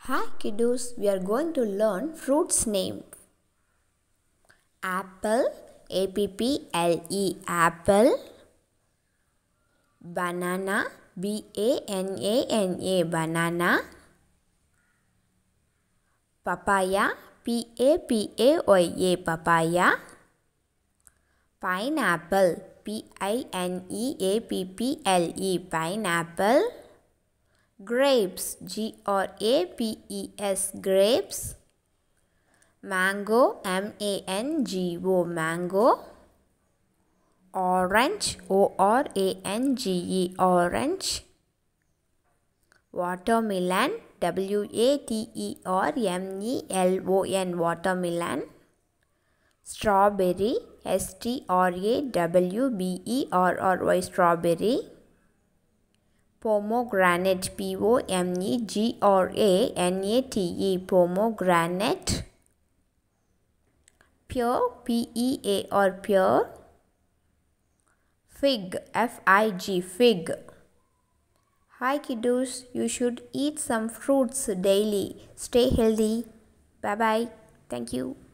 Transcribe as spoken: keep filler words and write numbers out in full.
Hi Kidoos, we are going to learn fruits name. Apple, A P P L E, apple. Banana, B A N A N A, banana. Papaya, P A P A Y A, papaya. Pineapple, P I N E A P P L E, pineapple. Grapes, G R A P E S, grapes. Mango, M A N G O, mango. Orange, O R A N G E, orange. Watermelon, W A T E R M E L O N, watermelon. Strawberry, S T R A W B E R R Y, strawberry. Pomegranate, P O M E G R A N A T E, pomegranate. Pear, P E A R, pear. Fig, F I G, fig. Hi Kidoos, you should eat some fruits daily. Stay healthy. Bye bye. Thank you.